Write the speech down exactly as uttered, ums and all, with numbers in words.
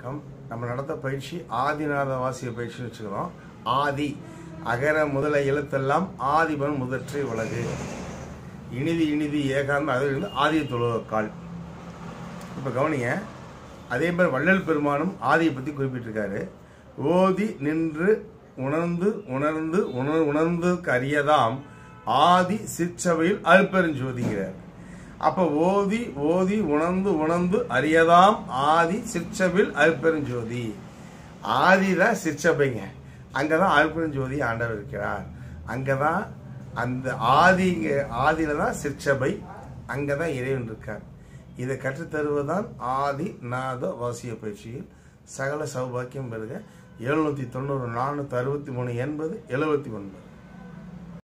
Come நம்ம நடத்த பயிற்சி ஆதிநாத வாசிய பயிற்சின்னு வச்சுக்கிறோம். ஆதி அகர முதல எழுத்தெல்லாம் ஆதிபன் முதற்றை உலகு இனிதி இனிதி ஏகாந்த அதிலிருந்து ஆதிய தொழுவக்கால். இப்போ கவனிங்க, அதே மாதிரி வள்ளல் பெருமானும் ஆதியை பற்றி குறிப்பிட்டிருக்காரு. ஓதி நின்று உணர்ந்து உணர்ந்து உணர் உணர்ந்ததுக்கு அறியதாம் ஆதி சிற்சபையில் அல்பெருஞ்சோதிங்கிறார். அப்போ ஓதி ஓதி உணர்ந்து உணர்ந்து அறியதாம் ஆதி சிற்சபையில் அல்பெருஞ்சோதி. ஆதிதான் சிற்சபைங்க, அங்கதான் அல்பெருஞ்சோதி ஆண்டவர் இருக்கிறார். அங்கதான் அந்த ஆதிங்க ஆதியில தான் சிற்சபை, அங்கதான் இறைவன் இருக்கார். இதை கற்றுத்தருவதுதான் ஆதி நாத வாசிய பயிற்சியில் சகல சௌபாக்கியம் பெறுக. எழுநூத்தி தொண்ணூறு நானூத்தி அறுபத்தி மூணு எண்பது எழுபத்தி ஒன்பது